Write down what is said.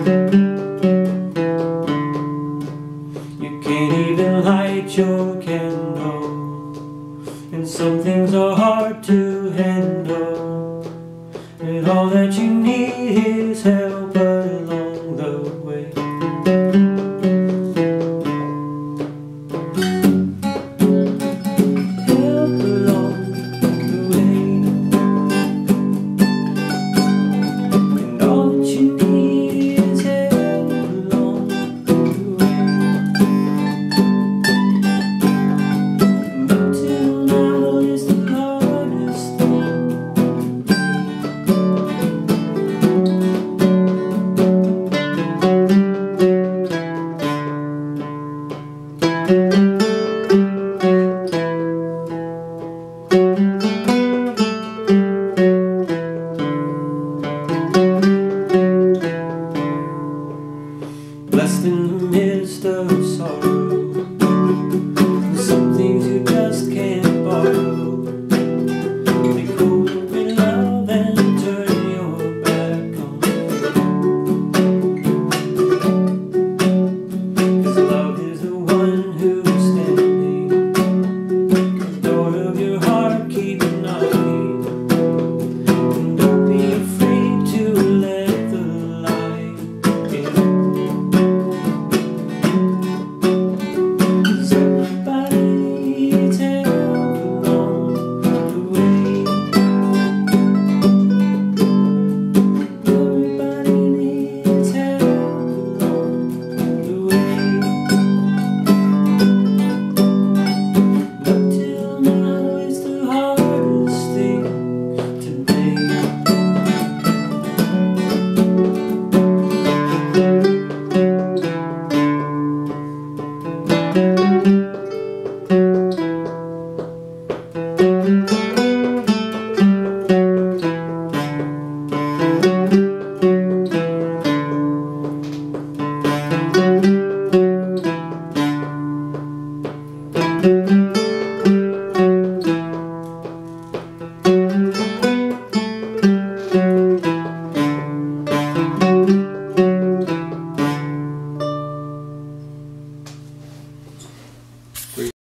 You can't even light your candle, and some things are hard to handle, and all that you need is help along the way. Help along the way, and all that you need is help along the way. And up till now is the hardest thing. Blessed in the midst of sorrow, some things you just can't borrow. They cold open love and turn your back on. 'Cause love is the one who's standing at the door of your heart, keep knocking. And don't be afraid to let the light in.